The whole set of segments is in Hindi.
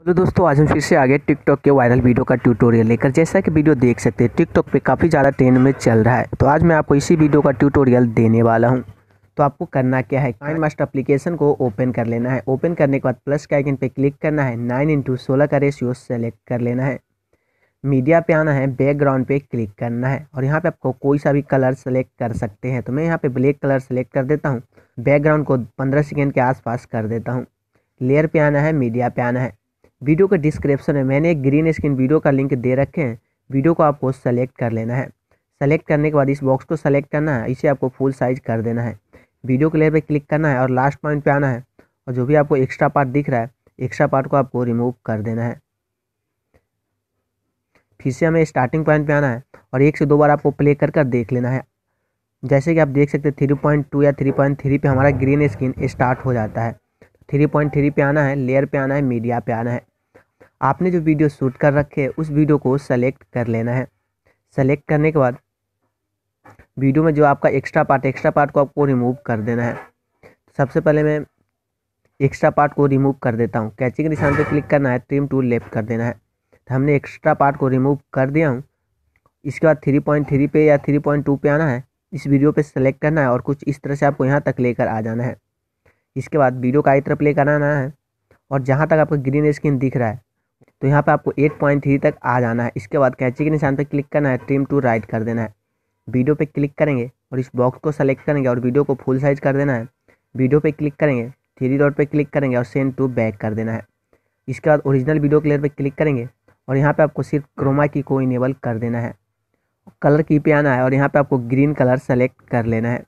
हेलो दोस्तों, आज हम फिर से आ गए टिकटॉक के वायरल वीडियो का ट्यूटोरियल लेकर। जैसा कि वीडियो देख सकते हैं टिकटॉक पे काफ़ी ज़्यादा ट्रेंड में चल रहा है, तो आज मैं आपको इसी वीडियो का ट्यूटोरियल देने वाला हूं। तो आपको करना क्या है, काइनमास्टर एप्लीकेशन को ओपन कर लेना है। ओपन करने के बाद प्लस के आइकन पे क्लिक करना है, 9:16 का रेशियो सेलेक्ट कर लेना है। मीडिया पे आना है, बैकग्राउंड पे क्लिक करना है और यहाँ पे आपको कोई सा भी कलर सेलेक्ट कर सकते हैं। तो मैं यहाँ पे ब्लैक कलर सेलेक्ट कर देता हूँ। बैकग्राउंड को 15 सेकेंड के आसपास कर देता हूँ। लेयर पे आना है, मीडिया पे आना है। वीडियो के डिस्क्रिप्शन में मैंने एक ग्रीन स्क्रीन वीडियो का लिंक दे रखे हैं। वीडियो को आपको सेलेक्ट कर लेना है। सेलेक्ट करने के बाद इस बॉक्स को सेलेक्ट करना है, इसे आपको फुल साइज कर देना है। वीडियो के लेयर पे क्लिक करना है और लास्ट पॉइंट पे आना है और जो भी आपको एक्स्ट्रा पार्ट दिख रहा है, एक्स्ट्रा पार्ट को आपको रिमूव कर देना है। फिर से हमें स्टार्टिंग पॉइंट पे आना है और 1 से 2 बार आपको प्ले कर देख लेना है। जैसे कि आप देख सकते हैं 3.2 या 3.3 पे हमारा ग्रीन स्क्रीन स्टार्ट हो जाता है। 3.3 पे आना है, लेयर पे आना है, मीडिया पे आना है। आपने जो वीडियो शूट कर रखे है उस वीडियो को सेलेक्ट कर लेना है। सेलेक्ट करने के बाद वीडियो में जो आपका एक्स्ट्रा पार्ट को आपको रिमूव कर देना है। सबसे पहले मैं एक्स्ट्रा पार्ट को रिमूव कर देता हूँ। कैंची के निशान पे क्लिक करना है, ट्रिम टू लेफ्ट कर देना है। तो हमने एक्स्ट्रा पार्ट को रिमूव कर दिया हूँ। इसके बाद 3.3 पे या 3.2 पे आना है, इस वीडियो पे सेलेक्ट करना है और कुछ इस तरह से आपको यहाँ तक लेकर आ जाना है। इसके बाद वीडियो का आई तरफ लेकर आना है और जहाँ तक आपको ग्रीन स्क्रीन दिख रहा है तो यहाँ पे आपको 8.3 तक आ जाना है। इसके बाद कैंची के निशान पे क्लिक करना है, ट्रिम टू राइट कर देना है। वीडियो पे क्लिक करेंगे और इस बॉक्स को सेलेक्ट करेंगे और वीडियो को फुल साइज कर देना है। वीडियो पे क्लिक करेंगे, 3 डॉट पे क्लिक करेंगे और सेंड टू बैक कर देना है। इसके बाद ओरिजिनल वीडियो क्लियर पे क्लिक करेंगे और यहाँ पे आपको सिर्फ क्रोमा की को इनेबल कर देना है। कलर की पे आना है और यहाँ पे आपको ग्रीन कलर सेलेक्ट कर लेना है।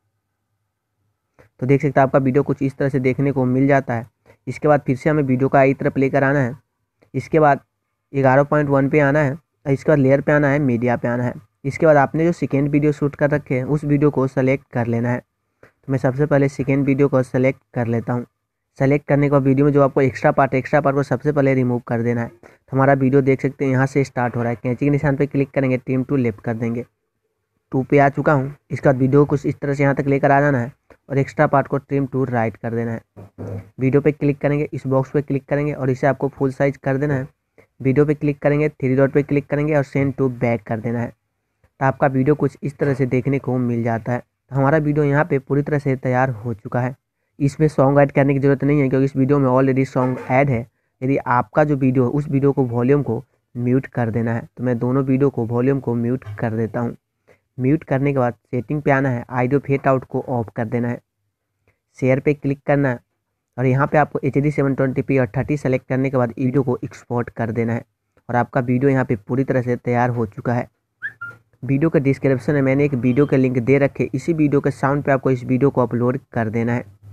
तो देख सकते हैं आपका वीडियो कुछ इस तरह से देखने को मिल जाता है। इसके बाद फिर से हमें वीडियो का आई तरफ लेकर आना है। इसके बाद 11.1 पे आना है और इसके बाद लेयर पे आना है, मीडिया पे आना है। इसके बाद आपने जो सेकेंड वीडियो शूट कर रखे हैं उस वीडियो को सेलेक्ट कर लेना है। तो मैं सबसे पहले सेकेंड वीडियो को सेलेक्ट कर लेता हूँ। सेलेक्ट करने के बाद वीडियो में जो आपको एक्स्ट्रा पार्ट को सबसे पहले रिमूव कर देना है। तो हमारा वीडियो देख सकते हैं यहाँ से स्टार्ट हो रहा है। कैंची के निशान पे क्लिक करेंगे, ट्रिम टू लेफ्ट कर देंगे। 2 पे आ चुका हूँ। इसके बाद वीडियो को कुछ इस तरह से यहाँ तक लेकर आ जाना है और एक्स्ट्रा पार्ट को ट्रिम टू राइट कर देना है। वीडियो पे क्लिक करेंगे, इस बॉक्स पे क्लिक करेंगे और इसे आपको फुल साइज कर देना है। वीडियो पे क्लिक करेंगे, 3 डॉट पे क्लिक करेंगे और सेंड टू बैक कर देना है। तो आपका वीडियो कुछ इस तरह से देखने को मिल जाता है। तो हमारा वीडियो यहाँ पे पूरी तरह से तैयार हो चुका है। इसमें सॉन्ग ऐड करने की ज़रूरत नहीं है क्योंकि इस वीडियो में ऑलरेडी सॉन्ग ऐड है। यदि आपका जो वीडियो है उस वीडियो को वॉल्यूम को म्यूट कर देना है। तो मैं दोनों वीडियो को वॉल्यूम को म्यूट कर देता हूँ। म्यूट करने के बाद सेटिंग पे आना है, ऑडियो फेड आउट को ऑफ कर देना है। शेयर पे क्लिक करना है और यहाँ पे आपको HD 720p और 30 सेलेक्ट करने के बाद वीडियो को एक्सपोर्ट कर देना है और आपका वीडियो यहाँ पे पूरी तरह से तैयार हो चुका है। वीडियो के डिस्क्रिप्शन में मैंने एक वीडियो के लिंक दे रखे, इसी वीडियो के साउंड पे आपको इस वीडियो को अपलोड कर देना है।